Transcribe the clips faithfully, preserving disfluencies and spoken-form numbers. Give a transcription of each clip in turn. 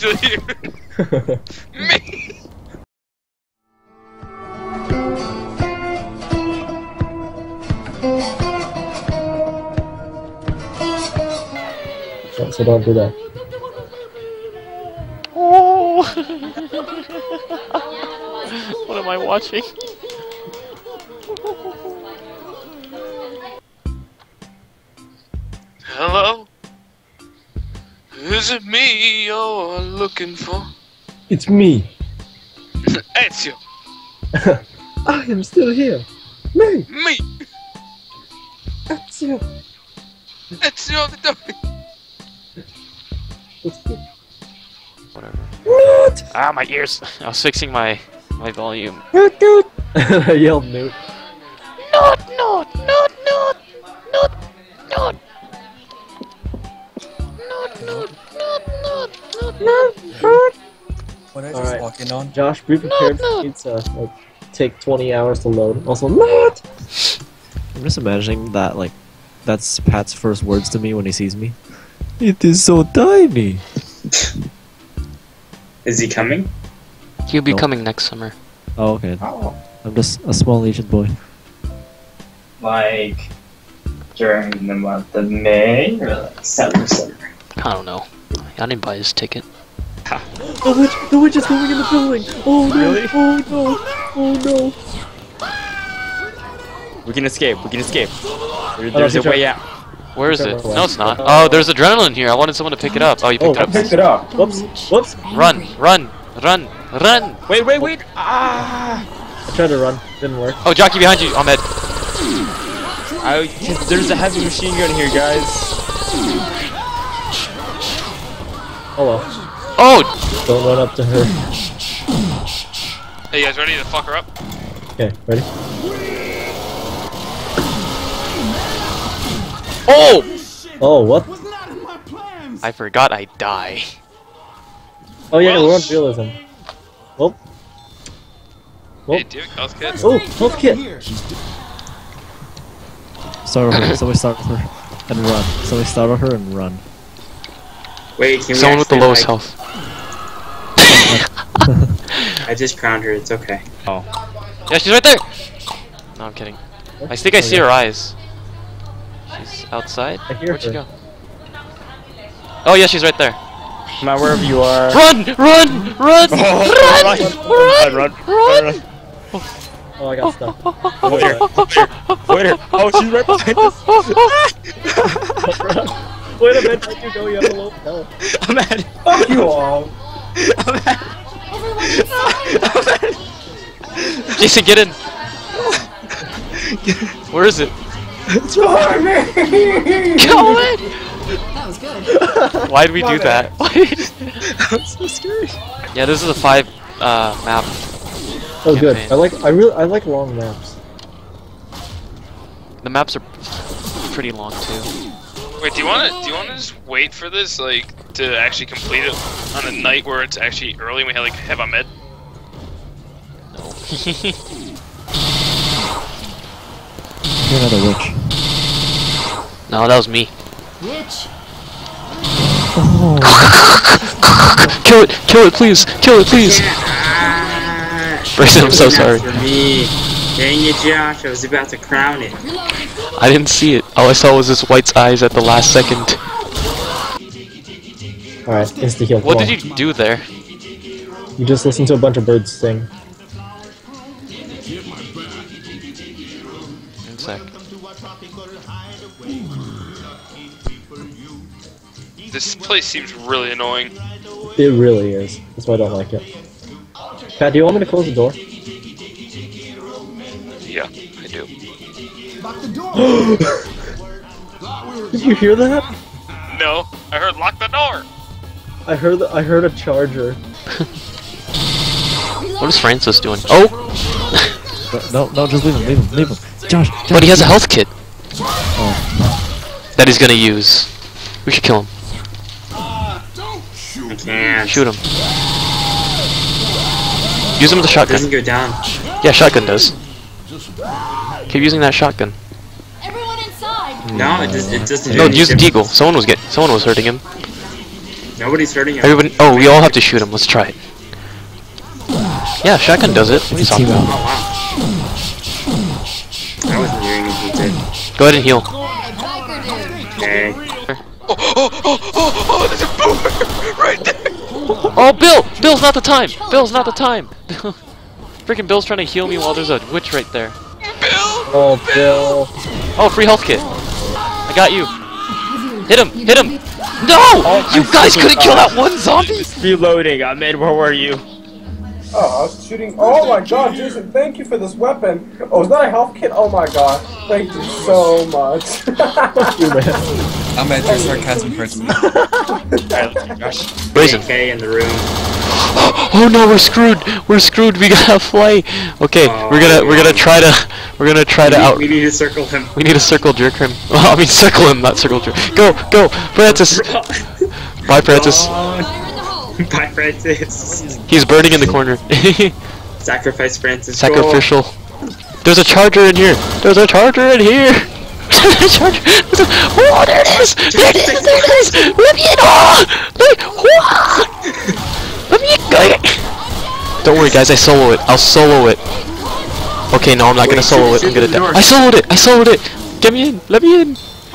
still here. Me. So, so don't do that. Oh! What am I watching? Hello? Is it me you're looking for? It's me. Ezio. I am still here. Me. Me. Ezio. Ezio the dummy. Whatever. What? Ah, my ears! I was fixing my my volume. Newt, Newt. I yelled Newt. Not, not, not, not, not, not. Not, not, not, not, not, not. What I just Alright. walk in on? Josh, be prepared for pizza. Like, take twenty hours to load. Also, not. I'm just imagining that, like, that's Pat's first words to me when he sees me. It is so tiny. Is he coming? He'll be No. coming next summer. Oh, okay. Oh. I'm just a small Asian boy. Like during the month of May or like September? I don't know. I didn't buy his ticket. The witch, the witch is going in the building. Oh no! Really? Oh no! Oh no! We can escape. We can escape. There, Oh, there's a good job. way out. Where is it? Whichever way. No, it's not. Oh, there's adrenaline here. I wanted someone to pick it up. Oh, you picked Oh, it up. Pick it up. Whoops! Whoops! Run, run, run, run! Wait, wait, wait! Ah! I tried to run. Didn't work. Oh, jockey behind you, Ahmed. I, there's a heavy machine gun here, guys. Oh well. Oh! Don't run up to her. Hey, you guys ready to fuck her up? Okay, ready? Oh! Oh, what? I forgot I die. Oh yeah, we're on realism. Whoop. Hey, Whoop. do you have health kits? Oh, health kit! Start with her. Somebody start with her and run. Somebody start with her and run. Wait, can Someone we with the actually, lowest like, health. I just crowned her, it's okay. Oh. Yeah, she's right there! No, I'm kidding. I think I Oh, see yeah. her eyes. She's outside? I hear Where'd she her. go? Oh yeah, she's right there. Come on, wherever you are. Run! Run! Run! Oh, run! run, run, run, run. Oh, I got stuck. Wait her, wait her, wait her. Oh, she's right behind us. Wait a minute, where'd you go? You have a low health. I'm at it. Fuck you all! I'm at it. Jason, get in! Where is it? For me! Go in! Why'd we do that? I'm so scary. Yeah, this is a five uh, map. Oh, good. Campaign. I like. I really. I like long maps. The maps are pretty long too. Wait, do you wanna do you wanna just wait for this, like, to actually complete it on a night where it's actually early and we have like have Ahmed? No. You're another witch. No, that was me. Witch. Oh. Kill it! Kill it, please! Kill it, please! Bryson, I'm so sorry. For me. Dang it, Josh, I was about to crown it. I didn't see it. All I saw was this white's eyes at the last second. Alright, insta heal. What come did you do there? on. You just listen to a bunch of birds sing. One sec. This place seems really annoying. It really is. That's why I don't like it. Pat, do you want me to close the door? Yeah, I do. Did you hear that? No, I heard lock the door. I heard. The, I heard a charger. What is Francis doing? Oh! No, no, just leave him, leave him, leave him. Josh, Josh. But he has a health kit Oh. that he's gonna use. We should kill him. I can't. Shoot him. Use him with a It shotgun. doesn't go down. Yeah, shotgun does. Keep using that shotgun. Everyone inside. No, it, does, it doesn't do No, any use the difference. deagle. Someone was getting. Someone was hurting him. Nobody's hurting him. Everybody. Oh, we all have to shoot him. Let's try it. Yeah, shotgun does it. What are you talking Team about? out. I wasn't hearing anything. Go ahead and heal. Okay. Oh, oh, oh, oh, oh, there's a boomer right there. Oh, Bill! Bill's not the time! Bill's not the time! Freaking Bill's trying to heal me while there's a witch right there. Bill! Oh, Bill. Oh, free health kit. I got you. Hit him! Hit him! No! Oh, You I guys see. couldn't kill that one zombie! Reloading. Ahmed, where were you? Oh, I was shooting. Oh my god, Jason, thank you for this weapon. Oh, is that a health kit? Oh my god. Thank you so much. Fuck you, man. I'm at your sarcasm person. Brazen. Okay, in the room. Oh no, we're screwed! We're screwed, we gotta fly! Okay, Oh, we're gonna we're gonna try to we're gonna try to We, out we need to circle him. we need to circle jerk him. I mean circle him, not circle jerk. Go, go! Francis! Bye Francis. Bye, Francis. He's burning in the corner. Sacrifice Francis. Sacrificial. There's a charger in here! There's a charger in here! There's a charger! There's a, oh, there it is! There it is! There it is! Let me in! Oh! Let me, oh! Let me in! Don't worry guys, I solo it. I'll solo it. Okay, no, I'm not Wait, gonna solo shoot- it. I'm shoot gonna the die. door. I soloed it! I soloed it! Get me in! Let me in!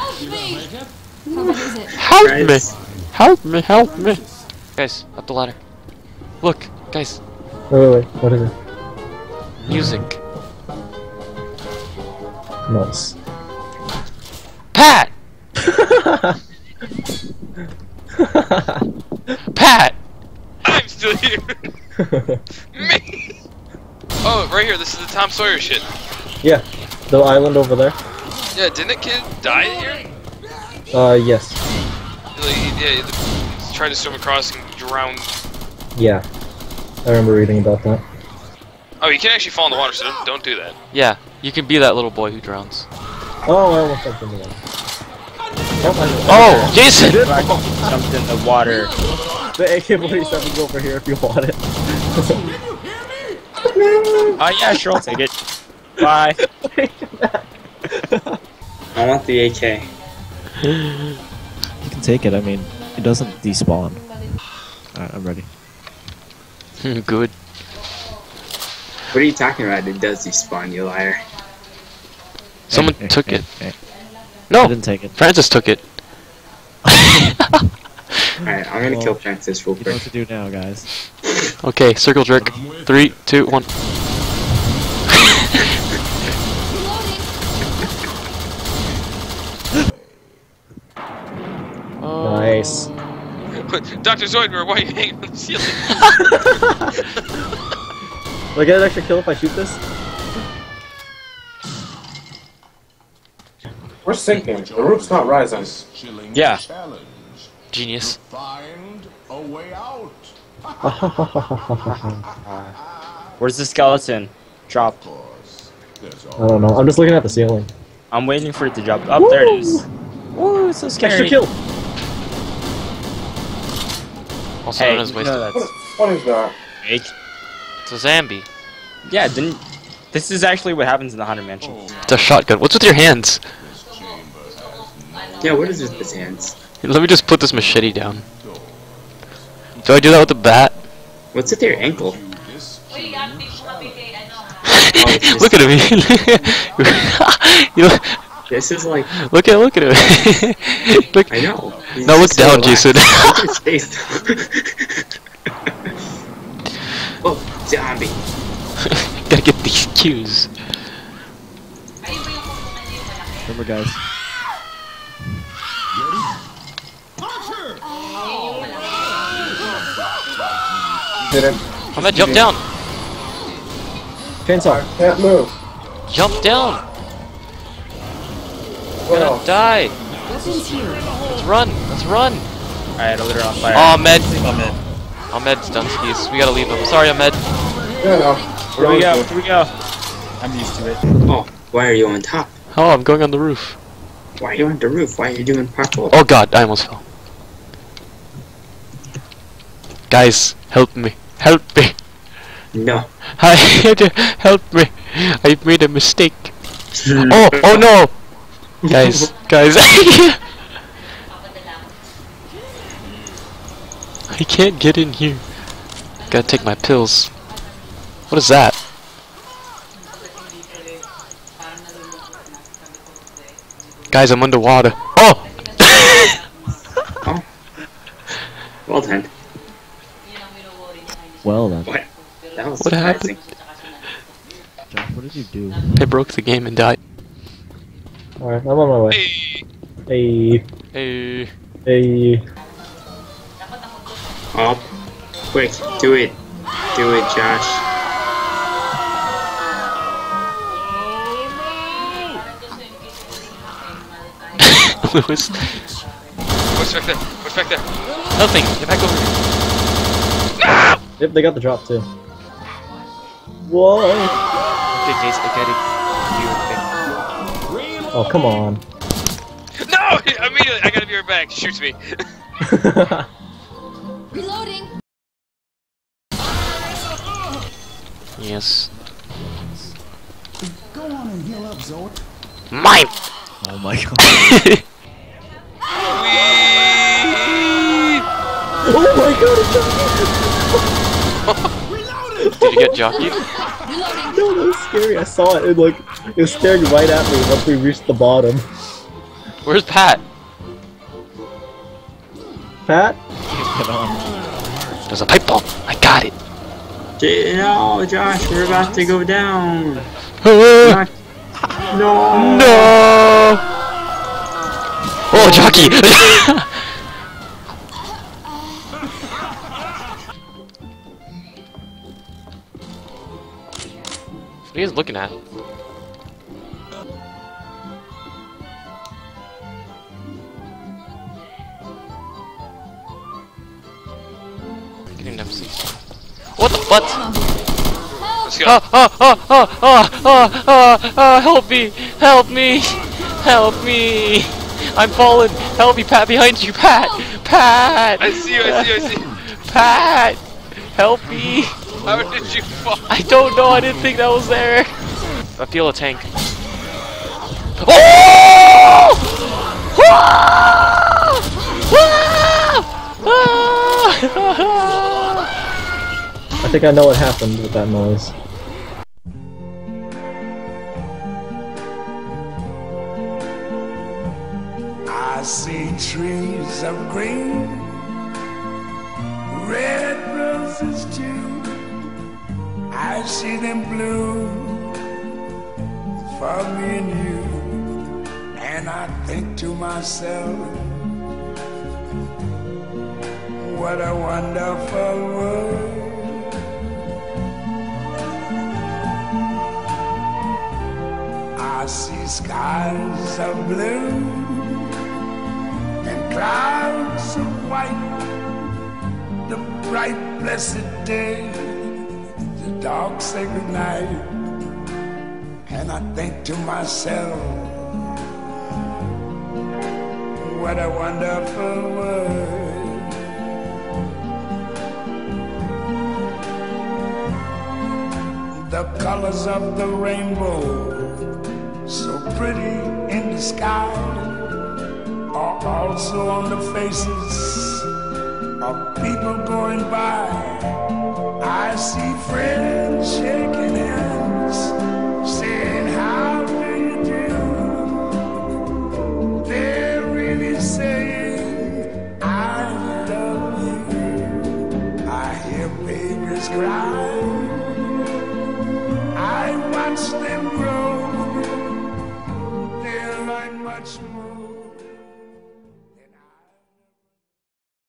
Help me! Guys. Help me! Help me! Guys, up the ladder. Look, guys, Wait, wait, wait. What is it? music. Nice. Pat! Pat! I'm still here. Me. Oh, right here. This is the Tom Sawyer shit. Yeah. The island over there. Yeah, didn't a kid die here? Uh, yes. Like, yeah, he tried to swim across and drowned. Yeah. I remember reading about that. Oh, you can actually fall in the water, so don't, don't do that. Yeah, you can be that little boy who drowns. Oh, I almost jumped in the water. Oh, Jason! Jumped in the water. The A K forty-seven's over here if you want it. Oh yeah, sure, I'll take it. Bye. I want the A K. You can take it. I mean, it doesn't despawn. Alright, I'm ready. Good. What are you talking about? It does despawn, you liar. Someone Eh, eh, took eh, it. eh. I No! didn't take it. Francis took it. Alright, I'm gonna Well, kill Francis real You know quick. what to do now, guys. Okay, circle jerk. Three, two, one. Nice. Doctor Zoidberg, why are you hanging on the ceiling? Will I get an extra kill if I shoot this? We're sinking. The roof's not rising. Yeah. Genius. Where's the skeleton? Drop. I don't know. I'm just looking at the ceiling. I'm waiting for it to drop. Oh, there it is. Ooh, it's so scary. Extra kill! Also Hey, known as you wasted. know that's What is that? fake. It's a Zambi. Yeah, didn't. This is actually what happens in the Haunted Mansion. It's a shotgun. What's with your hands? Yeah, what is with his hands? Let me just put this machete down. Do I do that with the bat? What's with your ankle? Look at him. you look, This is like, look at look at him. look. I know. He's Now look just so down, relaxed. Jason. Look at his face. Oh, zombie. Gotta get these cues. Remember, guys. Didn't. I'm gonna jump down. Chainsaw. Can't move. Jump down. What Gonna else? die. Let's run. Let's run. Alright, I lit her on fire. Oh, Ahmed. Ahmed's done skis. We gotta leave him. Sorry, Ahmed. Yeah, no. Where do we go? Where do we go? I'm used to it. Oh, why are you on top? Oh, I'm going on the roof. Why are you on the roof? Why are you doing parkour? Oh God, I almost fell. Guys, help me. Help me. No. I help me. I made a mistake. Oh, oh no. Guys, guys. I can't get in here. Gotta take my pills. What is that? Guys, I'm underwater. Oh! Oh. Well done. Well then. What? That was What surprising. happened? Josh, what did you do? I broke the game and died. Alright, I'm on my way. Hey, Hey. Hey. Hey. Oh, quick, do it. Do it, Josh. Lewis. what's back there? What's back there? Nothing. Get back over here. Yep, they got the drop too. Whoa! Okay, Jason, I gotta Oh, come on. No! Immediately, I gotta be right back. He shoots me. Reloading. Yes. Go on and heal up, Zoe. Mine! Oh my god. Oh my god, it's Did you get jockeyed? No, that was scary. I saw it. It like it was staring right at me once we reached the bottom. Where's Pat? Pat? Get on. There's a pipe bomb. I got it. J no, Josh, we're about to go down. no. No. No. Oh, jockey. What are you guys looking at? Getting them seats. What the fuck? Let's go. Ah, ah, ah, ah, ah, ah, ah, ah, help me! Help me! Help me! I'm falling! Help me, Pat, behind you! Pat! Pat! I see you, I see you, I see you. Pat! Help me! How did you fall? I don't know, I didn't think that was there! I feel a tank. Oh! Ah! Ah! I think I know what happened with that noise. I see trees of green, red roses too. I see them bloom for me and you. And I think to myself, what a wonderful world. I see skies of blue and clouds of white, the bright blessed day, the dark sacred night. And I think to myself, what a wonderful world. The colors of the rainbow, so pretty in the sky, are also on the faces of people going by. I see friends shaking hands, saying, how do you do? They're really saying, I love you. I hear babies cry, I watch them grow, they learn much more.